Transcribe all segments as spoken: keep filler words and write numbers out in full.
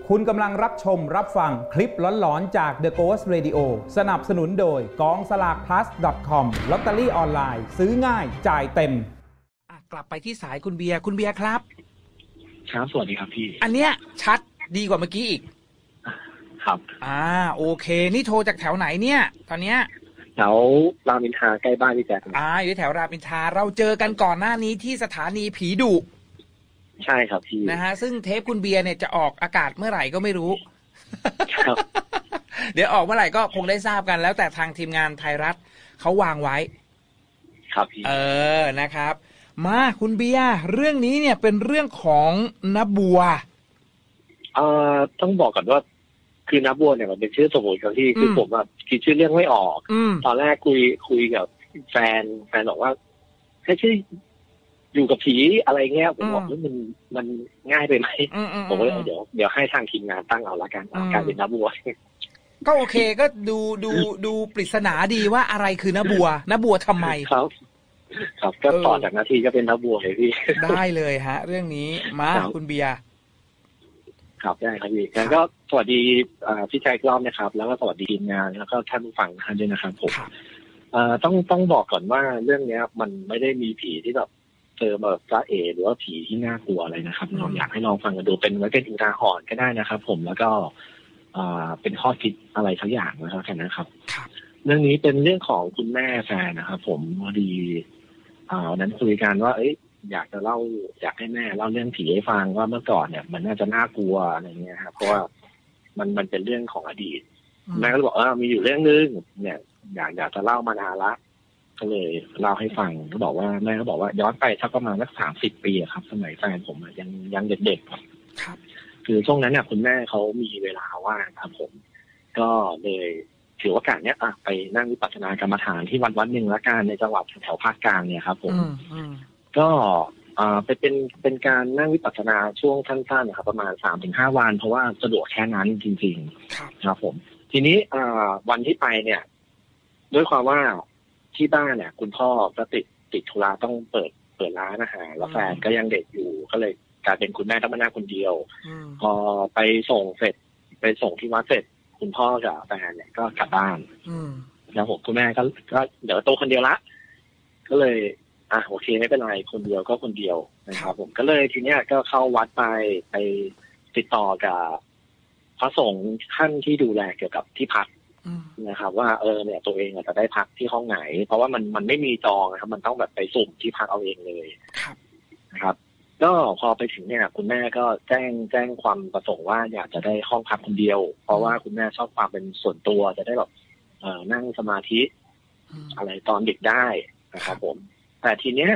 คุณกำลังรับชมรับฟังคลิปหลอนๆจาก The Ghost Radio สนับสนุนโดยกองสลาก พลัส ดอท คอม ลอตเตอรี่ออนไลน์ซื้อง่ายจ่ายเต็มกลับไปที่สายคุณเบียร์คุณเบียร์ครับครับสวัสดีครับพี่อันเนี้ยชัดดีกว่าเมื่อกี้อีกครับอ่าโอเคนี่โทรจากแถวไหนเนี่ยตอนเนี้ยแถวรามอินทราใกล้บ้านพี่แจ๊คอ่าอยู่แถวรามอินทราเราเจอกันก่อนหน้านี้ที่สถานีผีดุใช่ครับพี่นะฮะซึ่งเทปคุณเบียร์เนี่ยจะออกอากาศเมื่อไหร่ก็ไม่รู้ครับเดี๋ยวออกเมื่อไหร่ก็คงได้ทราบกันแล้วแต่ทางทีมงานไทยรัฐเขาวางไว้ครับพี่เออนะครับมาคุณเบียร์เรื่องนี้เนี่ยเป็นเรื่องของนบัวเอ่อต้องบอกก่อนว่าคือน้าบัวเนี่ยมันเป็นชื่อสมมติครับที่คือผมแบบคิดชื่อเรื่องไม่ออกตอนแรกคุยคุยกับแฟนแฟนบอกว่าให้ชื่ออยู่กับผีอะไรเงี้ยผมบอกว่ามันมันง่ายไปไหมผมก็เลยเดี๋ยวเดี๋ยวให้ทางทีมงานตั้งเอาละกันการเป็นน้าบัวก็โอเคก็ดูดูดูปริศนาดีว่าอะไรคือน้าบัวน้าบัวทำไมครับครับก็ต่อจากนาทีก็เป็นน้าบัวเลยพี่ได้เลยฮะเรื่องนี้มาคุณเบียร์ครับได้ครับพี่งั้นก็สวัสดีพี่ชายกล้อมนะครับแล้วก็สวัสดีทีมงานแล้วก็ท่านผู้ฟังท่านด้วยนะครับผมต้องต้องบอกก่อนว่าเรื่องนี้มันไม่ได้มีผีที่แบบเจอแบบจ้าเอหรือว่าผีที่น่ากลัวอะไรนะครับเราอยากให้ลองฟังกันดูเป็นไว้เป็นอุทาหรณ์ก็ได้นะครับผมแล้วก็เป็นข้อคิดอะไรทั้งอย่างนะครับแค่นั้นครับเรื่องนี้เป็นเรื่องของคุณแม่แฟนนะครับผมพอดีนั้นคุยกันว่าเอ้ยอยากจะเล่าอยากให้แม่เล่าเรื่องผีให้ฟังว่าเมื่อก่อนเนี่ยมันน่าจะน่ากลัวอะไรเงี้ยครับเพราะว่ามันมันเป็นเรื่องของอดีตแม่ก็บอกว่ามีอยู่เรื่องนึงเนี่ยอยากอยากจะเล่ามานานละก็เลยเล่าให้ฟังก็บอกว่าแม่ก็บอกว่าย้อนไปสักประมาณสักสามสิบปีครับสมัยแฟนผมยังยังเด็กๆครับคือช่วงนั้นเนี่ยคุณแม่เขามีเวลาว่างครับผมก็เลยถือโอกาสเนี้ยอ่ะไปนั่งวิปัสสนากรรมฐานที่วัดวัดหนึ่งละกันในจังหวัดแถวภาคกลางเนี่ยครับผมก็อ่าไปเป็นเป็นการนั่งวิปัสสนาช่วงสั้นๆนะครับประมาณสามถึงห้าวันเพราะว่าสะดวกแค่นั้นจริงๆครับผมทีนี้อ่าวันที่ไปเนี่ยด้วยความว่าที่บ้านเนี่ยคุณพ่อก็ติดติดธุระต้องเปิดเปิดร้านอาหารแล้วแฟนก็ยังเด็กอยู่ก็เลยกลายเป็นคุณแม่ต้องมานั่งคนเดียวพอไปส่งเสร็จไปส่งที่วัดเสร็จคุณพ่อกับแฟนเนี่ยก็กลับบ้านแล้วผมคุณแม่ก็ก็เดี๋ยวโตคนเดียวละก็เลยอ่ะโอเคไม่เป็นไรคนเดียวก็คนเดียวนะครับผมก็เลยทีเนี้ยก็เข้าวัดไปไปติดต่อกับพระสงฆ์ท่านที่ดูแลเกี่ยวกับที่พักนะครับว่าเออเนี่ยตัวเองจะได้พักที่ห้องไหนเพราะว่ามันมันไม่มีจองนะครับมันต้องแบบไปสุ่มที่พักเอาเองเลยนะครับก็พอไปถึงเนี่ยคุณแม่ก็แจ้งแจ้งความประสงค์ว่าอยากจะได้ห้องพักคนเดียวเพราะว่าคุณแม่ชอบความเป็นส่วนตัวจะได้แบบเอ่อนั่งสมาธิอะไรตอนเด็กได้นะครับผมแต่ทีเนี้ย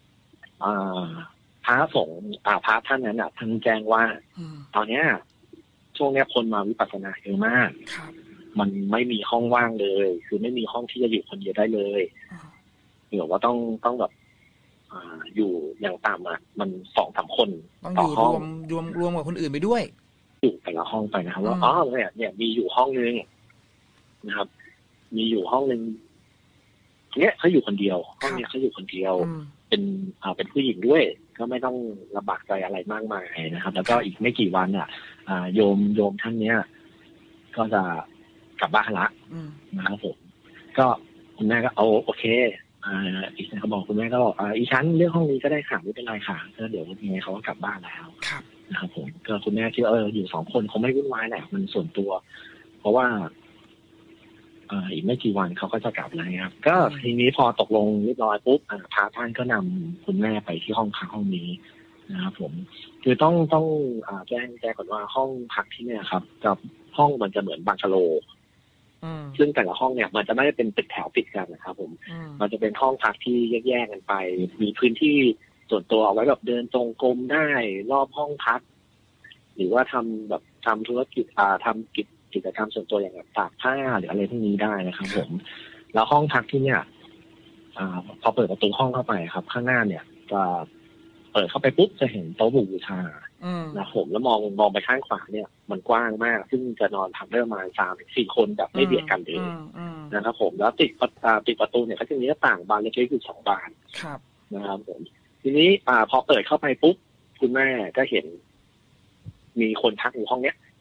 พระสงฆ์พระท่านนั้นอ่ะท่านแจ้งว่าตอนเนี้ยช่วงเนี้ยคนมาวิปัสสนาเยอะมากมันไม่มีห้องว่างเลยคือไม่มีห้องที่จะอยู่คนเดียวได้เลยหรือว่าต้องต้องแบบอยู่อย่างต่ำอ่ะมันสองสามคนต่อห้องรวมรวมกับคนอื่นไปด้วยอยู่แต่ละห้องไปนะครับว่าอ๋อเนี่ยเนี่ยมีอยู่ห้องนึงนะครับมีอยู่ห้องนึงเนี้ยเขาอยู่คนเดียวห้องเนี้ยเขาอยู่คนเดียวเป็นอ่าเป็นผู้หญิงด้วยก็ไม่ต้องลำบากใจอะไรมากมายนะครับแล้วก็อีกไม่กี่วันอ่ะอ่าโยมโยมท่านเนี้ยก็จะกลับบ้านละนะครับผมก็คุณแม่ก็เอาโอเคอ่าอีกเขาบอกคุณแม่ก็บอกอ่าอีชั้นเรื่องห้องนี้ก็ได้ค่ะไม่เป็นไรค่ะก็เดี๋ยวยังไงเขาก็กลับบ้านแล้วนะครับผมก็คุณแม่คิดว่าเอออยู่สองคนคงไม่วุ่นวายแหละมันส่วนตัวเพราะว่าอีกไม่กี่วันเขาก็จะกลับแล้วครับก็ทีนี้พอตกลงเรียบร้อยปุ๊บพระท่านก็นำคุณแม่ไปที่ห้องพักห้องนี้นะครับผมคือต้องต้องแจ้งแจ้งก่อนว่าห้องพักที่เนี่ยครับกับห้องมันจะเหมือนบังกะโลซึ่งแต่ละห้องเนี่ยมันจะไม่ได้เป็นตึกแถวติดกันนะครับผมมันจะเป็นห้องพักที่แยกๆกันไปมีพื้นที่ส่วนตัวเอาไว้แบบเดินจงกรมได้รอบห้องพักหรือว่าทำแบบทำธุรกิจอ่าทำกิจกิจกรรมส่วนตัวอย่างแบบตากผ้าหรืออะไรพวกนี้ได้นะครับผมแล้วห้องพักที่เนี่ยอ่าพอเปิดประตูห้องเข้าไปครับข้างหน้าเนี่ยจะเปิดเข้าไปปุ๊บจะเห็นโต๊ะบูชานะผมแล้วมองมองไปข้างขวาเนี่ยมันกว้างมากซึ่งจะนอนทำได้ประมาณสามถึงสี่คนแบบไม่เบียดกันเลยนะครับผมแล้วติดติดประตูเนี่ยก็จะมีหน้าต่างบานเล็กๆอยู่สองบานนะครับผมทีนี้อ่าพอเปิดเข้าไปปุ๊บคุณแม่ก็เห็นมีคนพักอยู่ห้องเนี้ย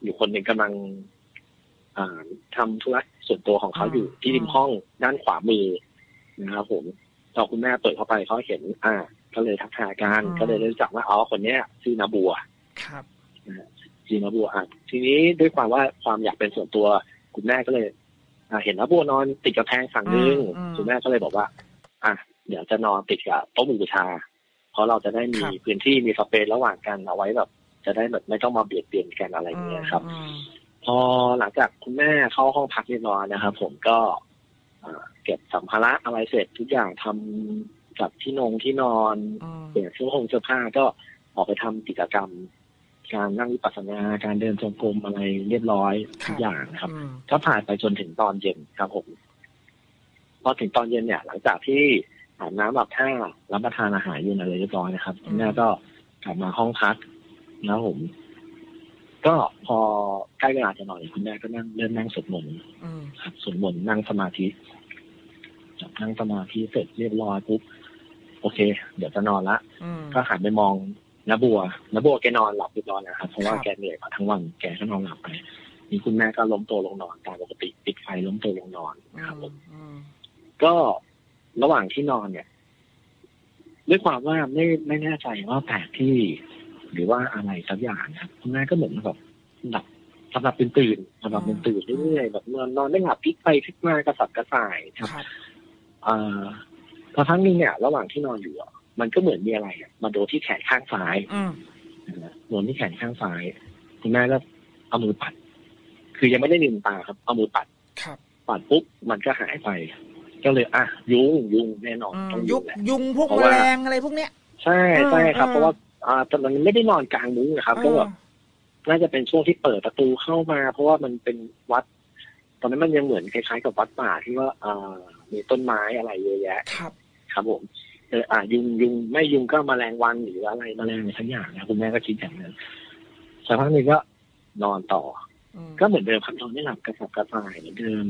อยู่คนหนึ่งกำลังอ่าทำธุระส่วนตัวของเขาอยู่ที่ริมห้องด้านขวามือนะครับผมพอคุณแม่เปิดเข้าไปเขาเห็นอ่าก็เลยทักทายกันก็เลยรู้จักว่าอ๋อคนเนี้ยชื่อนาบัวครับชื่อนาบัวอ่ะทีนี้ด้วยความว่าความอยากเป็นส่วนตัวคุณแม่ก็เลยอ่าเห็นนาบัวนอนติดกับแพงฝั่งนึงคุณแม่ก็เลยบอกว่าอ่ะเดี๋ยวจะนอนติดกับโต๊ะหมู่บูชาเพราะเราจะได้มีพื้นที่มีสเปซระหว่างกันเอาไว้แบบจะได้แบบไม่ต้องมาเบียดเบียนกันอะไรอย่างเงี้ยครับพอหลังจากคุณแม่เข้าห้องพักเรียบร้อยนะครับผมก็เก็บสัมภาระอะไรเสร็จทุกอย่างทำจัดที่นงที่นอนเปลี่ยนเสื้อผงเสื้อผ้าก็ออกไปทำกิจกรรมการนั่งวิปัสสนาการเดินจงกรมอะไรเรียบร้อยทุกอย่างครับก็ผ่านไปจนถึงตอนเย็นครับผมพอถึงตอนเย็นเนี่ยหลังจากที่อาบน้ำอาบท่ารับประทานอาหารอยู่อะไรเรียบร้อยนะครับคุณแม่ก็กลับมาห้องพักนะครับผมก็พอใกล้เวลาจะนอนคุณแม่ก็นั่งเริ่มนั่งสวดมนต์ครับสวดมนต์นั่งสมาธินั่งสมาธิเสร็จเรียบร้อยปุ๊บโอเคเดี๋ยวจะนอนละก็หันไปมองน้าบัวน้าบัวแกนอนหลับเรียบร้อยนะครับเพราะว่าแกเหนื่อยมาทั้งวันแกก็นอนหลับไปนี่คุณแม่ก็ล้มตัวลงนอนตามปกติปิดไฟล้มตัวลงนอนนะครับผมก็ระหว่างที่นอนเนี่ยด้วยความว่าไม่ไม่แน่ใจว่าแปลกที่หรือว่าอะไรสักอย่างครับคุณแม่ก็เหมือนแบบหลับสำหรับเป็นตื่นสำหรับเป็นตื่นเรื่อยๆแบบนอนนอนไม่หลับพลิกไปพลิกมากระสับกระส่ายครับอ่าพอครั้งนึงเนี่ยระหว่างที่นอนอยู่มันก็เหมือนมีอะไรมาโดนที่แขนข้างซ้ายโดนที่แขนข้างซ้ายคุณแม่ก็เอามือปัดคือยังไม่ได้ลืมตาครับเอามือปัดปัดปุ๊บมันก็หายไปก็เลยอ่ะยุงยุงแน่นอนต้องยุงแหละยุงพวกแมลงอะไรพวกเนี้ยใช่ใช่ครับเพราะว่าอ่าแต่มันไม่ได้นอนกลางมุ้งนะครับก็แบบน่าจะเป็นช่วงที่เปิดประตูเข้ามาเพราะว่ามันเป็นวัดตอนนั้นมันยังเหมือนคล้ายๆกับวัดป่าที่ว่าอ่ามีต้นไม้อะไรเยอะแยะครับครับผมเอออ่ายุงยุงไม่ยุงก็แมลงวันหรืออะไรแมลงอะไรทั้งอย่างนะคุณแม่ก็คิดอย่างนั้นสักพักนึงก็นอนต่อก็เหมือนเดิมครับนอนไม่หลับกระสับกระส่ายเหมือนเดิม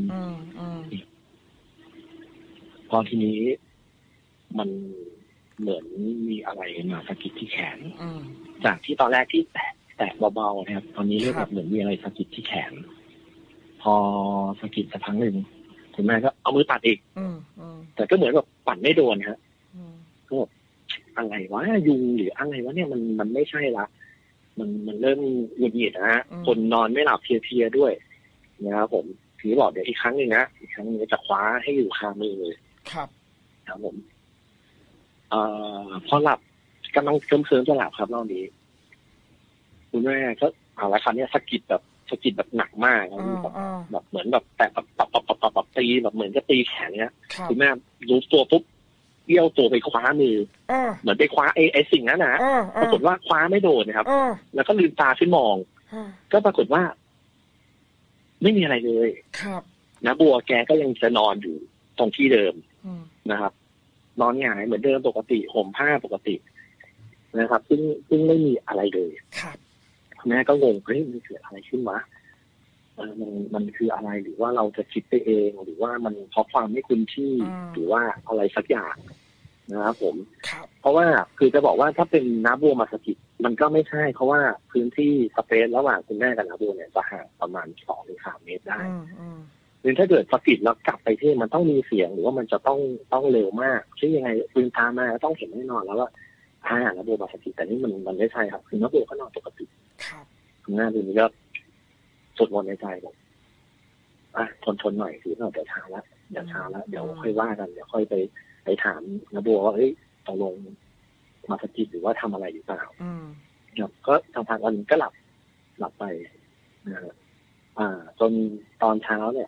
พอทีนี้มันเหมือนมีอะไรมาสะกิดที่แขนจากที่ตอนแรกที่แตะแตะเบาๆนะครับตอนนี้เริ่มแบบเหมือนมีอะไรสะกิดที่แขนพอสะกิดสักครั้งหนึ่งคุณแม่ก็เอามือปัดอีกแต่ก็เหมือนแบบปัดไม่โดนฮะก็แบบอะไรวะยุงหรืออะไรวะเนี่ยมันมันไม่ใช่ละมันมันเริ่มหงุดหงิดนะฮะคนนอนไม่หลับเพลียๆด้วยนะครับผมถือบอกเดี๋ยวอีกครั้งหนึ่งนะอีกครั้งนึงจะคว้าให้อยู่คามือเลยครับครับผมเอ่อพอหลับกำลังเคลิ้มๆจะหลับครับรอบนี้คุณแม่ก็เอาละคราวนี้สะกิดแบบสะกิดแบบหนักมากแบบแบบเหมือนแบบแตะปับปับปับปับปับตีแบบเหมือนจะตีแขนเนี้ยคุณแม่รู้ตัวปุ๊บเอี้ยวตัวไปคว้ามือเหมือนไปคว้าไอ้ไอ้สิ่งนั้นนะปรากฏว่าคว้าไม่โดนนะครับแล้วก็ลืมตาขึ้นมองก็ปรากฏว่าไม่มีอะไรเลยครับนะบัวแกก็ยังจะนอนอยู่ตรงที่เดิมนะครับนอนหงายเหมือนเดิมปกติห่มผ้าปกตินะครับซึ่งซึ่งไม่มีอะไรเลยครับแม่ก็งงเฮ้ยมันเกิดอะไรขึ้นวะมันมันคืออะไรหรือว่าเราจะคิดไปเองหรือว่ามันเพราะความไม่คุ้นที่หรือว่าอะไรสักอย่างนะครับผมเพราะว่าคือจะบอกว่าถ้าเป็นน้าบัวมาสกิดมันก็ไม่ใช่เพราะว่าพื้นที่สเปซระหว่างคุณแม่กับน้าบัวเนี่ยจะห่างประมาณสองถึงสามเมตรได้หรือถ้าเกิดสกิดแล้วกลับไปที่มันต้องมีเสียงหรือว่ามันจะต้องต้องเร็วมากซึ่งยังไงปืนตามาต้องเห็นแน่นอนแล้วว่าอ่าน้าบัวมาสกิดแต่นี่มันมันไม่ใช่ครับคือน้าบัวก็นอนปกติคุณแม่ดูนี่ก็สวดมนต์ในใจบอกอ่ะทนทนหน่อยคือเราเดี๋ยวเช้าละเดี๋ยวเช้าละเดี๋ยวค่อยว่ากันเดี๋ยวค่อยไปไปถามน้าบัวว่าเฮ้ยตกลงมาสกิดหรือว่าทำอะไรอยู่เปล่าครับก็ทางทางวันก็หลับหลับไปนะฮะอ่าจนตอนเช้าเนี่ย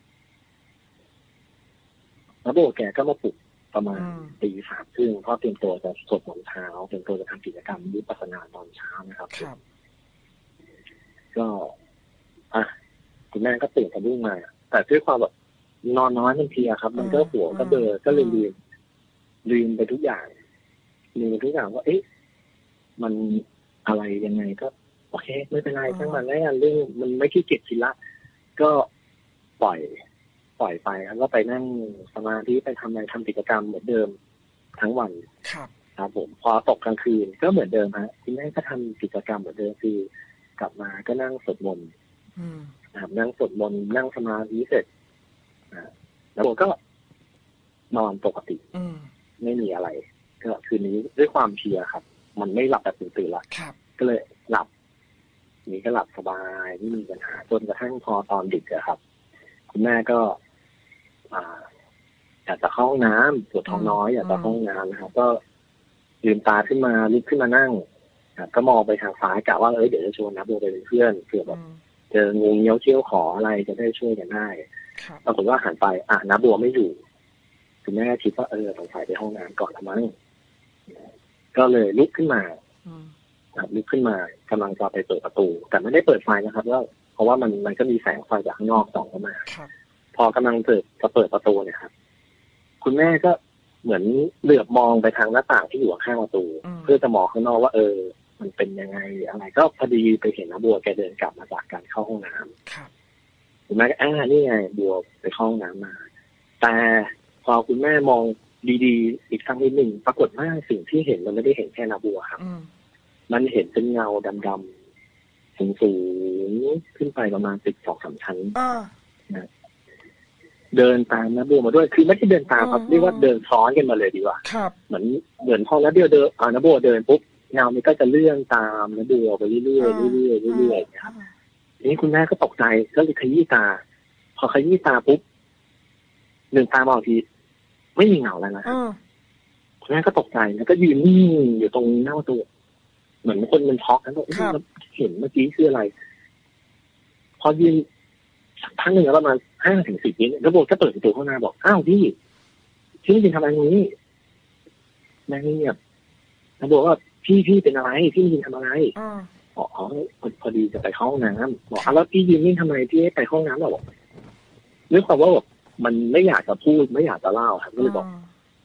น้าบัวแกก็มาปลุกประมาณตีสามครึ่งเพราะเตรียมตัวจะสวดมนต์เช้าเตรียมตัวจะทำกิจกรรมวิปัสสนาตอนเช้านะครับก็อ่ะคุณแม่ก็ตื่นกันรุ่งมาแต่ด้วยความแบบนอนน้อยมันเพลียครับมันก็หัวก็เบลอก็เลยลืมลืมไปทุกอย่างลืมไปทุกอย่างว่าเอ๊ะมันอะไรยังไงก็โอเคไม่เป็นไรทั้งมันแล้วกันเรื่องมันไม่ขี้เกียจคิดละก็ปล่อยปล่อยไปครับก็ไปนั่งสมาธิไปทำอะไรทำกิจกรรมเหมือนเดิมทั้งวันครับครับผมพอตกกลางคืนก็เหมือนเดิมฮะคุณแม่ก็ทำกิจกรรมเหมือนเดิมคือกลับมาก็นั่งสวดมนต์อืมนะครับนั่งสวดมนต์นั่งสมาธิเสร็จอ่าแล้วผมก็นอนปกติอืมไม่มีอะไรก็คืนนี้ด้วยความเพลียครับ มันไม่หลับแบบตื่นๆละครับก็เลยหลับนี่ก็หลับสบายไม่มีปัญหาจนกระทั่งพอตอนดึกอะครับ คุณแม่ก็ อ่าอยากจะเข้าห้องน้ำปวดท้องน้อยอยากจะเข้าห้องน้ำนะครับ ก็ลืมตาขึ้นมาลุกขึ้นมานั่งก็มองไปทางซ้ายกะว่าเอ้ยเดี๋ยวจะชวนนับโบไปเป็นเพื่อนเผื่อแบบเจองูเงี้ยวเชี่ยวขออะไรจะได้ช่วยกันได้ปรากฏว่าหันไปอ่ะนับโบไม่อยู่คุณแม่คิดว่าเออสงสัยไปห้องน้ำก่อนละมั้งก็เลยลุกขึ้นมาลุกขึ้นมากำลังจะไปเปิดประตูแต่ไม่ได้เปิดไฟนะครับว่าเพราะว่ามันมันก็มีแสงไฟจากข้างนอกส่องเข้ามาพอกำลังเปิดจะเปิดประตูเนี่ยครับคุณแม่ก็เหมือนเหลือบมองไปทางหน้าต่างที่อยู่ข้างประตูเพื่อจะมองข้างนอกว่าเออมันเป็นยังไงอะไรก็พอดีไปเห็นนะบัวแกเดินกลับมาจากการเข้าห้องน้ำคุณแม่ก็อ่านี่ไงบัวไปเข้าห้องน้ำมาแต่พอคุณแม่มองดีๆอีกสักนิดหนึ่งปรากฏว่าสิ่งที่เห็นมันไม่ได้เห็นแค่นาบัวครับมันเห็นเป็นเงาดำๆสูงๆขึ้นไปประมาณสิบสองสามชั้นนะเดินตามนะบัวมาด้วยคือไม่ใช่เดินตามครับเรียกว่าเดินซ้อนกันมาเลยดีกว่าเหมือนเดินห้องแล้วเดียวเดินอ่านะบัวเดินปุ๊บเงามันก็จะเลื่อนตามนะบัวไปเรื่อยๆเรื่อยๆเรื่อยๆครับทีนี้คุณแม่ก็ตกใจก็เลยขยี้ตาพอขยี้ตาปุ๊บหนึ่งตามองทีไม่มีเงาแล้วนะคุณแม่ก็ตกใจแล้วก็ยืนนิ่งอยู่ตรงหน้าประตูเหมือนคนมันช็อกแล้วก็เห็นเมื่อกี้คืออะไรพอยืนสักพักหนึ่งแล้วประมาณห้าถึงสิบวิแล้วโบก็เปิดประตูข้างหน้าบอกอ้าวพี่พี่ยืนทำอะไรตรงนี้แม่เงียบแล้วบอกว่าพี่พี่เป็นอะไรพี่ยืนทำอะไรอ๋อพอดีจะไปห้องน้ำบอกแล้วพี่ยืนนิ่งทำไมพี่ไปห้องน้ำเราบอกนึกความว่าแบบมันไม่อยากจะพูดไม่อยากจะเล่าครับก็เลยบอก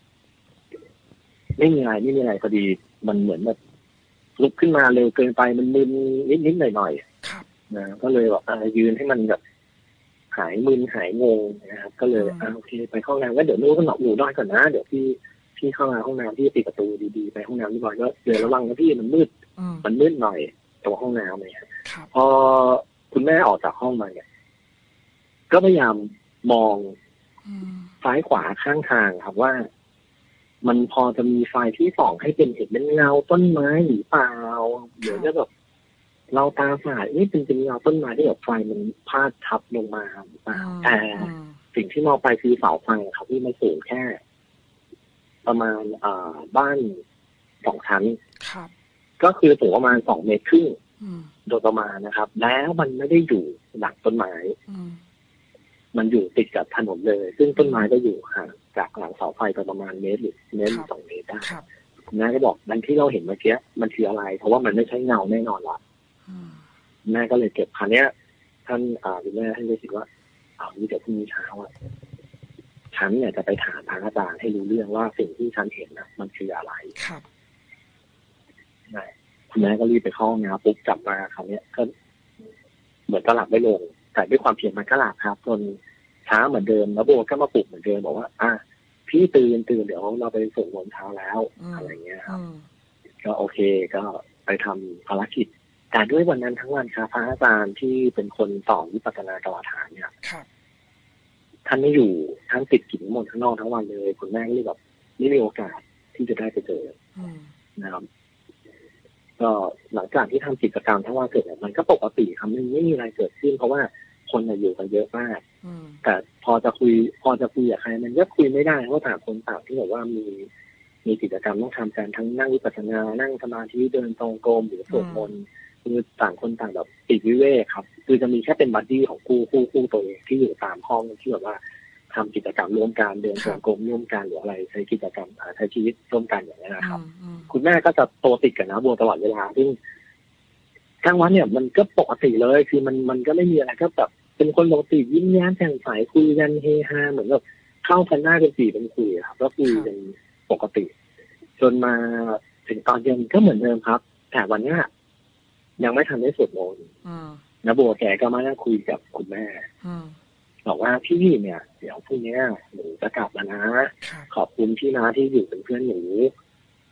ไม่มีอะไรไม่มีอะไรพอดีมันเหมือนแบบลุกขึ้นมาเร็วเกินไปมันมึนนิดๆหน่อยๆนะก็เลยบอกยืนให้มันแบบหายมึนหายงงนะครับก็เลยอ่าโอเคไปห้องน้ำก็เดี๋ยวนู้นก็หนอกหนูน้อยก่อนนะเดี๋ยวพี่พี่เข้ามาห้องน้ำพี่ปิดประตูดีๆไปห้องน้ำที่บ่อยก็เดี๋ยวระวังนะพี่มันมืดมันมืดหน่อยตรงห้องน้ำเลยครับพอคุณแม่ออกจากห้องมาเนี่ยก็พยายามมองซ้ายขวาข้างทางครับว่ามันพอจะมีไฟที่ส่องให้เป็นเห็นเป็นเงาต้นไม้หรือเปล่าเดี๋ยวจะแบบเราตาฝาดนี่เป็นเป็นเงาต้นไม้ที่แบบไฟมันพาดทับลงมาหรือเปล่าแต่สิ่งที่มองไปคือเสาไฟครับที่มันสูงแค่ประมาณอ่าบ้านสองชั้นก็คือสูงประมาณสองเมตรครึ่งโดยประมาณนะครับแล้วมันไม่ได้อยู่หลังต้นไม้มันอยู่ติดกับถนนเลยซึ่งต้นไม้ก็อยู่ห่างจากหลังเสาไฟไปประมาณเมตรหรือเมตรสองเมตรได้คุณแม่ก็บอกนั่นที่เราเห็นเมื่อกี้มันคืออะไรเพราะว่ามันไม่ใช่เงาแน่นอนละแม่ก็เลยเก็บคันนี้ยท่านอ่าคุณแม่ท่านเลยคิดว่าเอานี้เดี๋ยวพรุ่งนี้เช้าอ่ะฉันเนี่ยจะไปถามทางอาจารย์ให้รู้เรื่องว่าสิ่งที่ฉันเห็นนะมันคืออะไรครับคุณแม่ก็รีบไปเข้าห้องน้ำปุ๊บกลับมาคราวนี้ก็เหมือนก็หลับไม่ลงแต่ด้วยความเพียรมันก็หลับครับจนเช้าเหมือนเดิมแล้วโบก็มาปลุกเหมือนเดิมบอกว่าอ่ะพี่ตื่นตื่นเดี๋ยวเราไปส่งมนต์เช้าแล้วอะไรเงี้ยครับก็โอเคก็ไปทำภารกิจแต่ด้วยวันนั้นทั้งวันครับพระอาจารย์ที่เป็นคนสอนวิปัสสนากรรมฐานเนี่ยท่านไม่อยู่ท่านติดกิจนิมนต์ข้างนอกทั้งวันเลยคุณแม่ก็เลยแบบไม่มีโอกาสที่จะได้ไปเจอนะครับก็หลังจากที่ทำกิจกรรมทั้งวันเสร็จมันก็ปกติครับไม่ไม่มีอะไรเกิดขึ้นเพราะว่าคนอยู่กันเยอะมากแต่พอจะคุยพอจะคุยกับใครมันก็คุยไม่ได้เพราะต่างคนต่างที่แบบว่ามีมีกิจกรรมต้องทำกันทั้งนั่งวิปัสสนานั่งสมาธิเดินตรงกรมหรือสวดมนต์คือต่างคนต่างแบบติดวิเวกครับคือจะมีแค่เป็นบัดดี้ของคู่คู่คู่ตัวเองที่อยู่ตามห้องที่แบบว่าทำกิจกรรมร่วมกันเดินตรงกรมร่วมกันหรืออะไรใช้กิจกรรมใช้ชีวิตร่วมกันอย่างนี้นะครับคุณแม่ก็จะโตติดกับนะบัวตลอดเวลาซึ่งกลางวันเนี่ยมันก็ปกติเลยคือมันมันก็ไม่มีอะไรก็แบบเป็นคนปกติยิ้มแย้มแจ่มใสคุยกันเฮฮาเหมือนแบบเข้ากันหน้าเป็นสี่เป็นคุยครับแล้วคุยกันปกติจนมาถึงตอนเย็นก็เหมือนเดิมครับแต่วันนี้ยังไม่ทันได้สวดมนต์นะบัวแกก็มานั่งคุยกับคุณแม่บอกว่าพี่เนี่ยเดี๋ยวพรุ่งนี้หนูจะกลับแล้วนะขอบคุณพี่นะที่อยู่เป็นเพื่อนหนู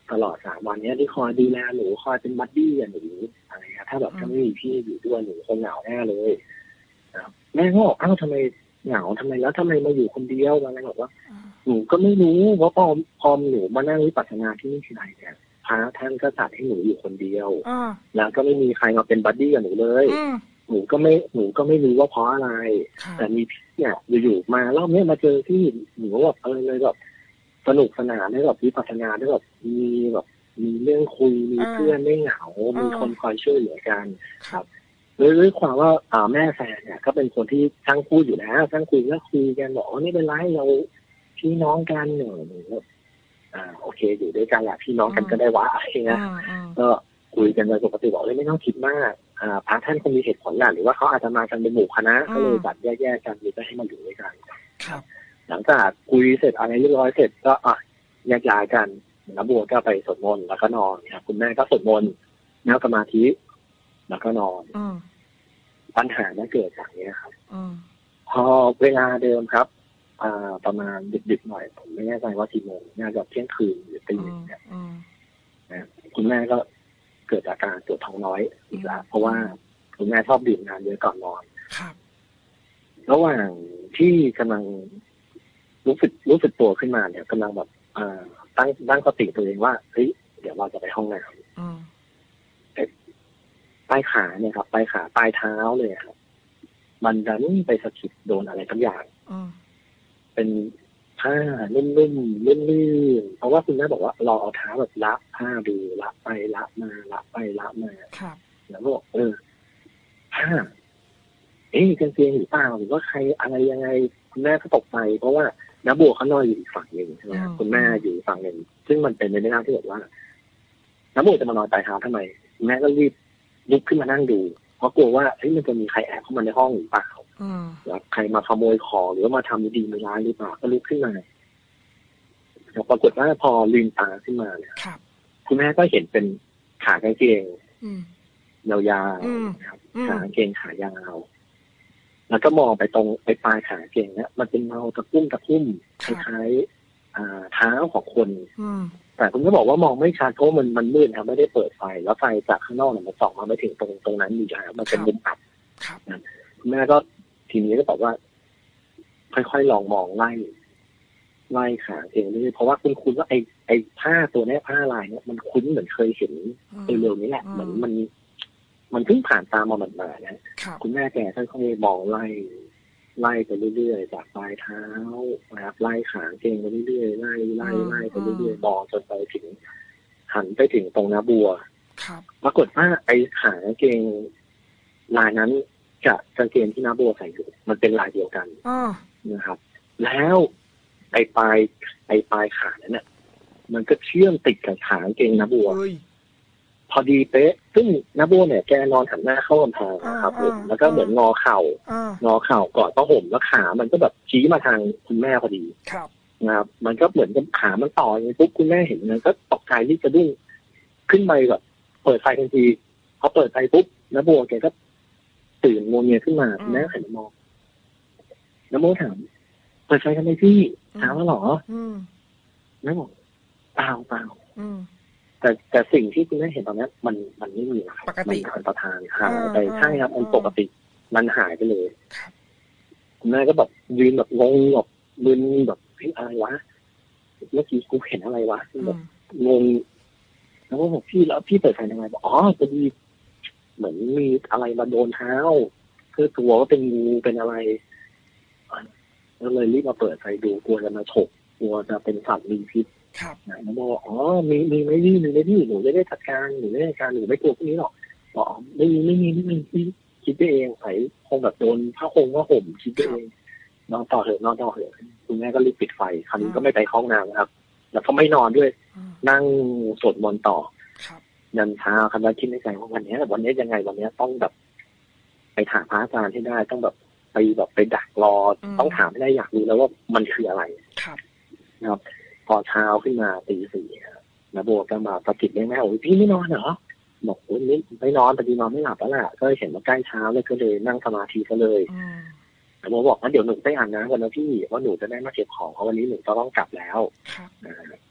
ตลอดสามวันนี้ที่คอยดูแลหนูคอยเป็นบัดดี้กับหนูอะไรเงี้ยถ้าแบบถ้าไม่มีพี่อยู่ด้วยหนูคงเหงาแน่เลยนะครับแม่ก็บอกอ้าวทำไมเหงาทำไมแล้วทำไมมาอยู่คนเดียวอะไรบอกว่าหนูก็ไม่รู้เพราะพอพอหนูมานั่งวิปัสสนาที่นี่ทีไรเนี่ยพระท่านก็จัดให้หนูอยู่คนเดียวแล้วก็ไม่มีใครมาเป็นบัดดี้กับหนูเลยหนูก็ไม่หนูก็ไม่รู้ว่าเพราะอะไรแต่มีพี่เนี่ยอยู่ๆมารอบนี้มาเจอที่หนูแบบเออเลยแบบสนุกสนานได้แบบวิปัสสนาได้แบบมีแบบมีเรื่องคุยมีเพื่อนไม่เหงามีคนคอยช่วยเหลือกันครับด้วยความว่าอ่าแม่แฟนเนี่ยก็เป็นคนที่ช่างพูดอยู่แล้วช่างคุยก็คุยกันบอกว่าไม่เป็นไรเราพี่น้องกันหนึ่งอ่าโอเคอยู่ด้วยกันแหละพี่น้องกันก็ได้วะอะไรเงี้ยก็คุยกันโดยปกติบอกเลยไม่ต้องคิดมากอ่าพระท่านคงมีเหตุผลแหละหรือว่าเขาอาจจะมากันเป็นหมู่คณะก็เลยจัดแยกๆกันหรือจะให้มาอยู่ด้วยกันครับหลังจากคุยเสร็จอะไรเรียบร้อยเสร็จก็อ่ะแยกย้ายกันน้าบัวก็ไปสวดมนต์แล้วก็นอนครับคุณแม่ก็สวดมนต์นั่งสมาธิแล้วก็นอนปัญหาเนี่ยเกิดจากนี้ครับพอเวลาเดิมครับอ่าประมาณดึกๆหน่อยผมไม่แน่ใจว่ากี่โมงน่าจะเที่ยงคืนหรือตีหนึ่งเนี่ยนะคุณแม่ก็เกิดอาการปวดท้องน้อยอีกแล้วเพราะว่าคุณแม่ชอบดื่มน้ำเยอะก่อนนอนระหว่างที่กำลังรู้สึกรู้สึกตัวขึ้นมาเนี่ยกำลังแบบอ่าตั้งตั้งสติตัวเองว่าเฮ้ยเดี๋ยวเราจะไปห้องน้ำปลายขาเนี่ยครับปลายขาปลายเท้าเลยครับมันดันไปสะกิดโดนอะไรสักอย่างเป็นผ้านุ่มๆลื่นๆเพราะว่าคุณแม่บอกว่าเราเอาเท้าแบบละผ้าดูละไปละมาละไปละมาแล้วก็บอกเออผ้าเอ๊ะกางเกงหรือเปล่าหรือว่าใครอะไรยังไงคุณแม่ก็ตกใจเพราะว่าน้าบัวเขานอนอยู่อีกฝั่งหนึ่งใช่ไหมคุณแม่อยู่ฝั่งหนึ่งซึ่งมันเป็นในเรื่องที่แบบว่าน้าบัวจะมานอนปลายเท้าทำไมคุณแม่ก็รีบลุกขึ้นมานั่งดูเพราะกลัวว่าเฮ้ยมันจะมีใครแอบเข้ามาในห้องหรือเปล่าแล้วใครมาขโมยของหรือว่ามาทำดีไม่ร้ายหรือเปล่าก็ลุกขึ้นมาแล้วปรากฏว่าพอลืมตาขึ้นมาเนี่ยคุณแม่ก็เห็นเป็นขากางเกงยาวๆครับขากางเกงขายาวแล้วก็มองไปตรงไปปลายขาเกงเนี่ยมันเป็นเงาตะคุ่มตะคุ่มคล้ายๆเท้าของคนแต่คุณก็บอกว่ามองไม่ชัดเพราะมันมันมืดครับไม่ได้เปิดไฟแล้วไฟจากข้างนอกเนี่ยมันส่องมาไม่ถึงตรงตรงนั้นอยู่แล้วมันเป็นมุมอับคุณแม่ก็ทีนี้ก็บอกว่าค่อยๆลองมองไล่ไล่ขาเกงนี่เพราะว่าคุณคุ้นว่าไอ้ไอ้ผ้าตัวนี้ผ้าลายเนี่ยมันคุ้นเหมือนเคยเห็นเร็วๆนี้แหละเหมือนมันมันเพิ่งผ่านตามาหมาดๆนะคุณแม่แกค่อยๆมองไล่ไล่ไปเรื่อยๆจากปลายเท้านะครับไล่ขาเกงไปเรื่อยๆไล่ไล่ไล่ไปเรื่อยๆมองจนไปถึงหันไปถึงตรงน้าบัวปรากฏว่าไอ้ขาเกงลายนั้นกับกางเกงที่น้าบัวใส่อยู่มันเป็นลายเดียวกันนะครับแล้วไอ้ปลายไอ้ปลายขานั้นเนี่ยมันก็เชื่อมติดกับขากางเกงน้าบัวพอดีเป๊ะซึ่งน้าบัวเนี่ยแกนอนหันหน้าเข้ากำแพงนะครับผมแล้วก็เหมือนงอเข่างอเข่ากอดผ้าห่มแล้วขามันก็แบบชี้มาทางคุณแม่พอดีนะครับมันก็เหมือนกับขามันต่ออย่างนี้ปุ๊บคุณแม่เห็นนั้นก็ตกใจที่จะดุ้งขึ้นไปแบบเปิดไฟทันทีพอเปิดไฟปุ๊บน้าบัวแกก็ตื่นโมเนียขึ้นมาแม่หันมองน้าบัวถามเปิดไฟทำไมพี่ถามว่าหรอน้าบอกเปล่าเปล่าแต่แต่สิ่งที่คุณแม่เห็นตอนนี้มันมันไม่มีนะครับมันผ่านประทานหายไปใช่ครับมันปกติมันหายไปเลยคุณแม่ก็แบบยืนแบบงงแบบมึนแบบเฮ้ยอะไรวะเมื่อกี้กูเห็นอะไรวะแบบงงแล้วก็บอกพี่แล้วพี่เปิดไฟยังไงบอกอ๋อพอดีเหมือนมีอะไรมาโดนเท้าคือตัวว่าเป็นงูเป็นอะไรก็เลยรีบมาเปิดไฟดูกลัวจะมาฉกกลัวจะเป็นสัตว์มีพิษครับนะน้าบอกอ๋อมีมีไม่ดีมีไม่ดีหนูจะได้จัดการหนูไม่ได้การหนูไม่กลัวพวกนี้หรอกบอกไม่มีไม่มีไม่มีที่คิดไปเองใส่คงแบบโดนผ้าคงว่าห่มคิดไปเองนอนต่อเถอะนอนต่อเถอะคุณแม่ก็รีบปิดไฟคราวนี้ก็ไม่ไปห้องน้ำครับแล้วก็ไม่นอนด้วยนั่งสวดมนต์ต่อยันเช้าครับแล้วคิดในใจว่าวันนี้วันนี้ยังไงวันนี้ต้องแบบไปถามพระอาจารย์ให้ได้ต้องแบบไปแบบไปดักรอต้องถามให้ได้อยากรู้แล้วว่ามันคืออะไรนะครับพอเช้าขึ้นมาตีสี่นะโบก็มาประกิดแม่โอ้ยพี่ไม่นอนเหรอบอกโอ้ยไม่ไม่นอนพอดีนอนไม่หลับแล้วแหละก็เห็นว่าใกล้เช้าเลยก็เลยนั่งสมาธิก็เลยนะโบบอกว่าเดี๋ยวหนูไปอ่านน้ำกันนะพี่ว่าหนูจะได้มาเก็บของเพราะวันนี้หนูต้องกลับแล้ว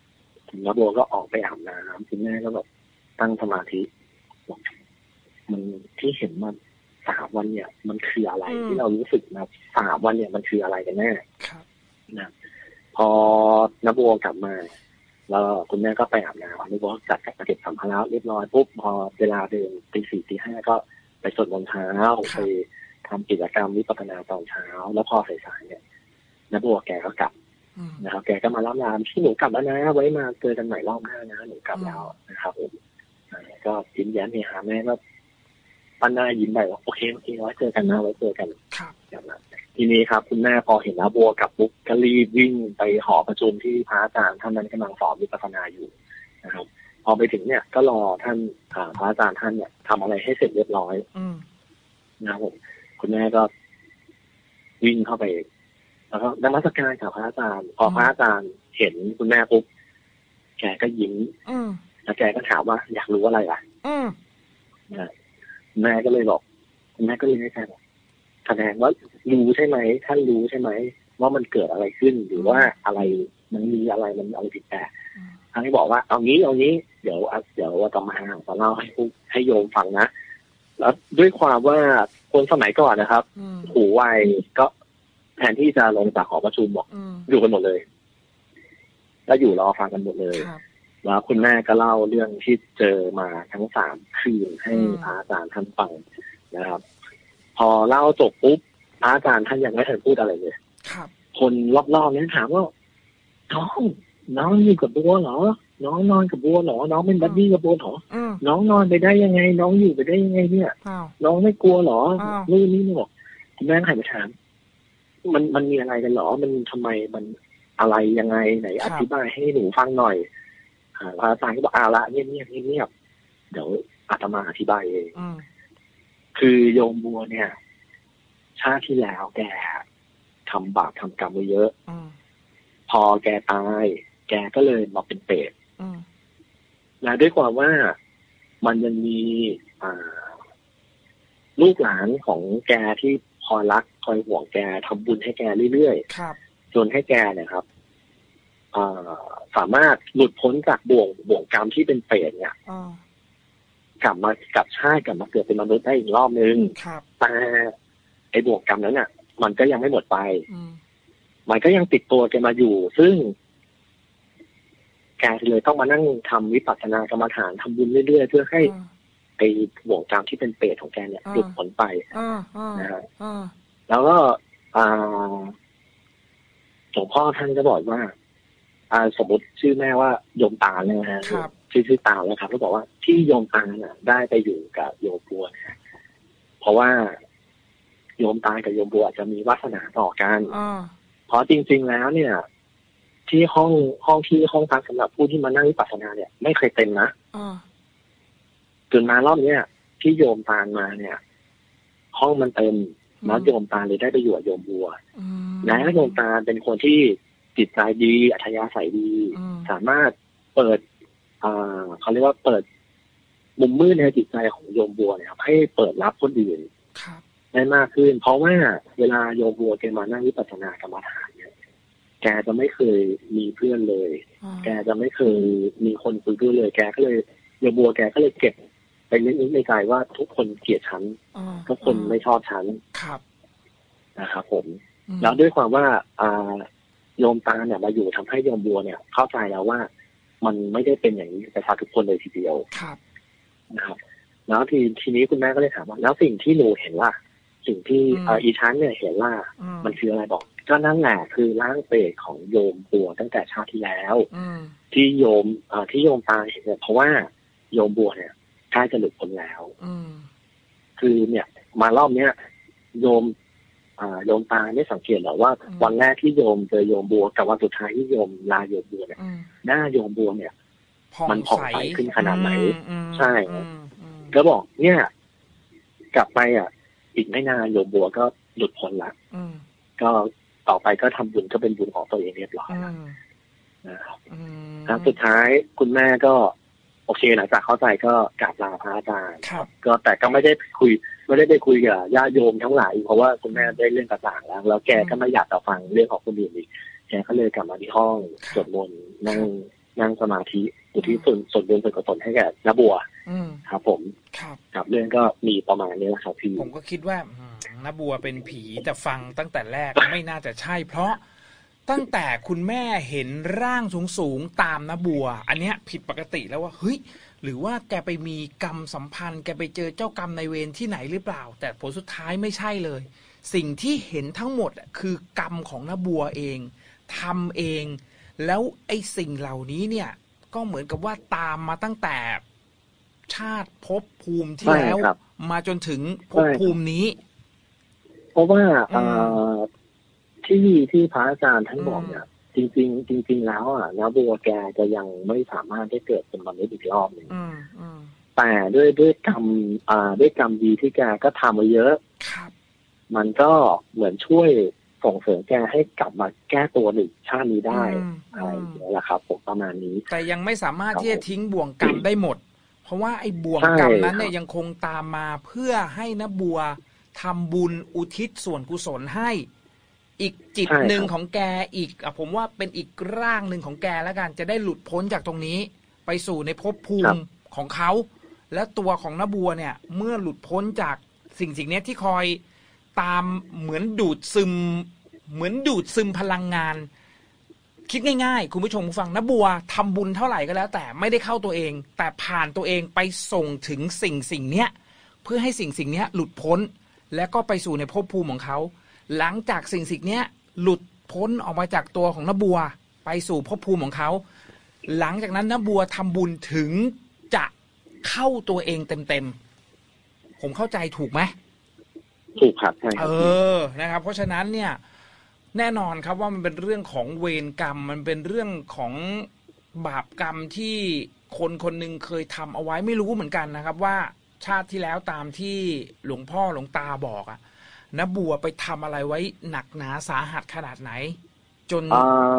น้าบัวก็ออกไปอาบน้ำคุณแม่ก็แบบตั้งสมาธิบอกมันที่เห็นมาสามวันเนี่ยมันคืออะไรที่เรารู้สึกมาสามวันเนี่ยมันคืออะไรกันแน่นะพอน้าบัวกลับมาแล้วคุณแม่ก็ไปอาบน้ำน้าบัวจัดจัดเก็บสัมภาระเรียบร้อยปุ๊บพอเวลาเดินตีสี่ตีห้าก็ไปสวดมนต์เช้าไปทำกิจกรรมวิปัสสนาตอนเช้าแล้วพอสายๆเนี่ยน้าบัวแกก็กลับนะครับแกก็มาล่ำลาที่หนูกลับแล้วนะไว้มาเจอกันใหม่รอบหน้านะหนูกลับแล้วนะครับผมก็ยิ้มแย้มเฮฮาแม่ก็ปั้นหน้ายิ้มไปว่าโอเคโอเคไว้เจอกันนะไว้เจอกันครับทีนี้ครับคุณแม่พอเห็นน้าบัวกลับปุ๊บก็รีบวิ่งไปหอประชุมที่พระอาจารย์ท่านนั้นกำลังสอนวิปัสสนาอยู่นะครับพอไปถึงเนี่ยก็รอท่านพระอาจารย์ท่านเนี่ยทำอะไรให้เสร็จเรียบร้อยนะครับผมคุณแม่ก็วิ่งเข้าไปแล้วก็นมัสการกับพระอาจารย์พอพระอาจารย์เห็นคุณแม่ปุ๊บแกก็ยิ้มแล้วแกก็ถามว่าอยากรู้อะไรอ่ะนะแม่ก็เลยบอกแม่ก็เลยให้ใจบอกแสดงว่ารู้ใช่ไหมท่านรู้ใช่ไหมว่ามันเกิดอะไรขึ้นหรือว่าอะไรมันมีอะไรมันอะไรผิดแปลกท่านก็บอกว่าเอางี้เอางี้เดี๋ยวเดี๋ยวอาตมาจะเล่าให้ให้โยมฟังนะแล้วด้วยความว่าคนสมัยก่อนนะครับหูไวก็แทนที่จะลงจากหอประชุมบอกอยู่กันหมดเลยแล้วอยู่รอฟังกันหมดเลยแล้วคุณแม่ก็เล่าเรื่องที่เจอมาทั้งสามคืนให้พระอาจารย์ท่านฟังนะครับพอเล่าจบปุ๊บพระอาจารย์ท่านยังไม่ทันพูดอะไรเลยคนรอบๆนั้นถามว่าน้องน้องอยู่กับบัวเหรอน้องนอนกับบัวเหรอน้องเป็นบัดดี้กับบัวเหรอน้องนอนไปได้ยังไงน้องอยู่ไปได้ยังไงเนี่ยน้องไม่กลัวเหรอนี่นี่นี่บอกคุณแม่หันไปถามมันมันมีอะไรกันเหรอมันทำไมมันอะไรยังไงไหนอธิบายให้หนูฟังหน่อยพระอาจารย์ก็บอกอาละเงียบเงียบเงียบเดี๋ยวอาตมาอธิบายเองคือโยมบัวเนี่ยชาติที่แล้วแกทำบาปทำกรรมไว้เยอะพอแกตายแกก็เลยมาเป็นเปรตและด้วยความว่ามันยังมีลูกหลานของแกที่คอยรักคอยห่วงแกทำบุญให้แกเรื่อยๆจนให้แกเนี่ยครับสามารถหลุดพ้นจากบ่วงบ่วงกรรมที่เป็นเปรตเนี่ยกลับมากลับชาติกลับมาเกิดเป็นมนุษย์ได้อีกรอบนึงแต่ไอ้บ่วงกรรมนั้นน่ะมันก็ยังไม่หมดไปมันก็ยังติดตัวแกมาอยู่ซึ่งแกเลยต้องมานั่งทำวิปัสสนากรรมฐานทำบุญเรื่อยๆเพื่อให้ไอ้บ่วงกรรมที่เป็นเปรตของแกเนี่ยหลุดพ้นไปนะฮะแล้วก็หลวงพ่อท่านก็บอกว่าอ่าสมมติชื่อแม่ว่าโยมตาเลยนะฮะชื่อชื่อตาแล้วครับเขาบอกว่าที่โยมตาน่ะได้ไปอยู่กับโยมบัวเนี่ยเพราะว่าโยมตากับโยมบัวจะมีวาสนาต่อกันเพราะจริงๆแล้วเนี่ยที่ห้องห้องที่ห้องพักสำหรับผู้ที่มานั่งวิปัสสนาเนี่ยไม่เคยเต็มนะจนมารอบเนี้ยที่โยมตามาเนี่ยห้องมันเต็มแล้วโยมตาเลยได้ไปอยู่กับโยมบัวและโยมตาเป็นคนที่จิตใจดีอัธยาศัยดีสามารถเปิดอ่าเขาเรียกว่าเปิดมุมมืดในจิตใจของโยมบัวเนี่ยให้เปิดรับคนอื่นได้มากขึ้นเพราะว่าเวลาโยมบัวแกมานั่งวิปัสสนากรรมฐานเนี่ยแกจะไม่เคยมีเพื่อนเลยแกจะไม่เคยมีคนคุยด้วยเลยแกก็เลยโยมบัวแกก็เลยเก็บไปนึกในใจว่าทุกคนเกลียดฉันทุกคนไม่ชอบฉันนะครับผมแล้วด้วยความว่าอ่าโยมตาเนี่ยมาอยู่ทำให้โยมบัวเนี่ยเข้าใจแล้วว่ามันไม่ได้เป็นอย่างนี้ไปทางทุกคนเลยทีเดียวนะครับแล้วทีทีนี้คุณแม่ก็เลยถามว่าแล้วสิ่งที่หนูเห็นว่าสิ่งที่อีชั้นเนี่ยเห็นว่ามันคืออะไรบอกก็นั่นแหละคือร่างเปรตของโยมบัวตั้งแต่ชาติที่แล้วที่โยมที่โยมตาเห็นเนี่ยเพราะว่าโยมบัวเนี่ยใกล้จะหลุดพ้นแล้วคือเนี่ยมารอบเนี้ยโยมอ่าโยมตาไม่สังเกตหรอว่าวันแรกที่โยมเจอโยมบัวกับวันสุดท้ายที่โยมลาโยมบัวเนี่ยหน้าโยมบัวเนี่ยมันผ่องใสขึ้นขนาดไหนใช่ก็บอกเนี่ยกลับไปอ่ะอีกไม่นานโยมบัวก็หลุดพ้นละก็ต่อไปก็ทำบุญก็เป็นบุญของตัวเองเรียบร้อยนะครับแล้วสุดท้ายคุณแม่ก็โอเคหลังจากเข้าใจก็กราบลาพระอาจารย์ก็แต่ก็ไม่ได้คุยไม่ได้ไปคุยกับญาติโยมทั้งหลายเพราะว่าคุณแม่ได้เรื่องต่างๆแล้วแล้วแกก็ไม่อยากจะฟังเรื่องของคนอื่นอีกแกก็เลยกลับมาที่ห้องสวดมนต์นั่งนั่งสมาธิอุทิศส่วนส่วนบุญส่วนกุศลให้แก่น้าบัวครับผมครับครับเรื่องก็มีประมาณนี้แหละครับพี่ผมก็คิดว่าน้าบัวเป็นผีแต่ฟังตั้งแต่แรกไม่น่าจะใช่เพราะตั้งแต่คุณแม่เห็นร่างสูงๆตามน้าบัวอันเนี้ยผิดปกติแล้วว่าเฮ้ยหรือว่าแกไปมีกรรมสัมพันธ์แกไปเจอเจ้ากรรมนายเวรที่ไหนหรือเปล่าแต่ผลสุดท้ายไม่ใช่เลยสิ่งที่เห็นทั้งหมดคือกรรมของน้าบัวเองทำเองแล้วไอ้สิ่งเหล่านี้เนี่ยก็เหมือนกับว่าตามมาตั้งแต่ชาติภพภูมิที่แล้วมาจนถึงภพภูมินี้เพราะว่าที่ที่พระอาจารย์ท่านบอกเนี่ยจริงๆจริงๆแล้วอ่ะน้าบัวแกจะยังไม่สามารถได้เกิดเป็นมนุษย์อีกรอบหนึ่งแต่ด้วยด้วยกรรมอ่าด้วยกรรมดีที่แกก็ทำมาเยอะมันก็เหมือนช่วยส่งเสริมแกให้กลับมาแก้ตัวหนึ่งชาตินี้ได้อะไรอย่างเงี้ยแหละครับผมประมาณนี้แต่ยังไม่สามารถที่จะทิ้งบ่วงกรรมได้หมดเพราะว่าไอ้บ่วงกรรมนั้นเนี่ยยังคงตามมาเพื่อให้น้าบัวทำบุญอุทิศส่วนกุศลให้อีกจิตหนึ่งของแกอีกอ่ะผมว่าเป็นอีกร่างหนึ่งของแกแล้วกันจะได้หลุดพ้นจากตรงนี้ไปสู่ในภพภูมิของเขาและตัวของน้าบัวเนี่ยเมื่อหลุดพ้นจากสิ่งสิ่งนี้ที่คอยตามเหมือนดูดซึมเหมือนดูดซึมพลังงานคิดง่ายๆคุณผู้ชมฟังน้าบัวทำบุญเท่าไหร่ก็แล้วแต่ไม่ได้เข้าตัวเองแต่ผ่านตัวเองไปส่งถึงสิ่งสิ่งเนี้ยเพื่อให้สิ่งสิ่งเนี้ยหลุดพ้นและก็ไปสู่ในภพภูมิของเขาหลังจากสิ่งสิ่งเนี้ยหลุดพ้นออกมาจากตัวของน้าบัวไปสู่ภพภูมิของเขาหลังจากนั้นน้าบัวทำบุญถึงจะเข้าตัวเองเต็มๆผมเข้าใจถูกไหมถูกครับใช่ครับเออนะครับเพราะฉะนั้นเนี่ยแน่นอนครับว่ามันเป็นเรื่องของเวรกรรมมันเป็นเรื่องของบาปกรรมที่คนคนหนึ่งเคยทำเอาไว้ไม่รู้เหมือนกันนะครับว่าชาติที่แล้วตามที่หลวงพ่อหลวงตาบอกอะน้าบัวไปทำอะไรไว้หนักหนาสาหัสขนาดไหนจน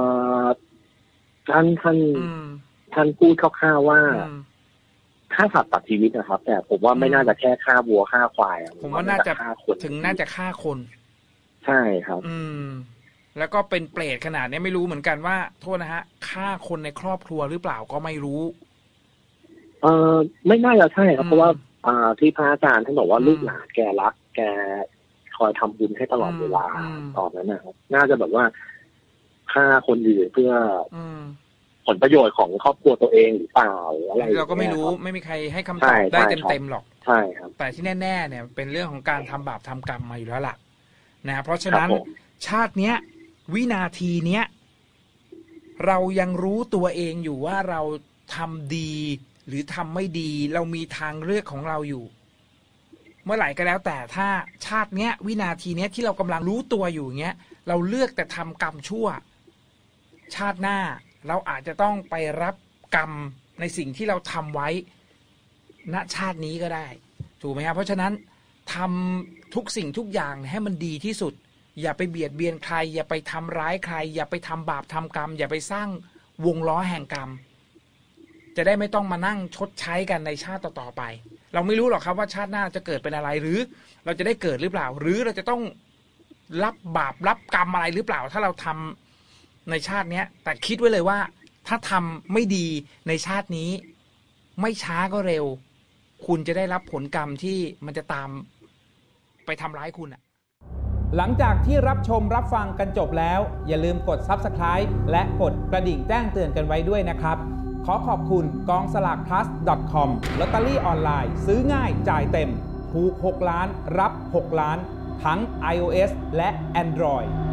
ท่านท่านท่านพูดคร่าวๆว่าฆ่าสัตว์ตัดชีวิตนะครับแต่ผมว่าไม่น่าจะแค่ฆ่าวัวฆ่าควายผมว่าน่าจะฆ่าคนถึงน่าจะฆ่าคนใช่ครับอืมแล้วก็เป็นเปรตขนาดนี้ไม่รู้เหมือนกันว่าโทษนะฮะฆ่าคนในครอบครัวหรือเปล่าก็ไม่รู้เออไม่น่าจะใช่ครับเพราะว่าอ่าที่พระอาจารย์ท่านบอกว่าลูกหลานแกรักแกคอยทำบุญให้ตลอดเวลาตอนนั้นนะครับน่าจะแบบว่าฆ่าคนอื่นเพื่อผลประโยชน์ของครอบครัวตัวเองหรือเปล่าอะไรเราก็ไม่รู้ไม่มีใครให้คำตอบได้เต็มๆหรอกใช่ครับแต่ที่แน่ๆเนี่ยเป็นเรื่องของการทำบาปทำกรรมมาอยู่แล้วล่ะนะเพราะฉะนั้นชาติเนี้ยวินาทีเนี้ยเรายังรู้ตัวเองอยู่ว่าเราทำดีหรือทำไม่ดีเรามีทางเลือกของเราอยู่เมื่อไหร่ก็แล้วแต่ถ้าชาติเนี้ยวินาทีเนี้ยที่เรากำลังรู้ตัวอยู่เงี้ยเราเลือกแต่ทำกรรมชั่วชาติหน้าเราอาจจะต้องไปรับกรรมในสิ่งที่เราทำไว้ณชาตินี้ก็ได้ถูกไหมครับเพราะฉะนั้นทำทุกสิ่งทุกอย่างให้มันดีที่สุดอย่าไปเบียดเบียนใครอย่าไปทำร้ายใครอย่าไปทำบาปทำกรรมอย่าไปสร้างวงล้อแห่งกรรมจะได้ไม่ต้องมานั่งชดใช้กันในชาติต่อๆไปเราไม่รู้หรอกครับว่าชาติหน้าจะเกิดเป็นอะไรหรือเราจะได้เกิดหรือเปล่าหรือเราจะต้องรับบาปรับกรรมอะไรหรือเปล่าถ้าเราทำในชาตินี้แต่คิดไว้เลยว่าถ้าทำไม่ดีในชาตินี้ไม่ช้าก็เร็วคุณจะได้รับผลกรรมที่มันจะตามไปทำร้ายคุณอ่ะหลังจากที่รับชมรับฟังกันจบแล้วอย่าลืมกด ซับสไครบ์ และกดกระดิ่งแจ้งเตือนกันไว้ด้วยนะครับขอขอบคุณกองสลาก พลัส ดอท คอม ลอตเตอรี่ออนไลน์ซื้อง่ายจ่ายเต็มถูกหกล้านรับหกล้านทั้ง ไอ โอ เอส และ Android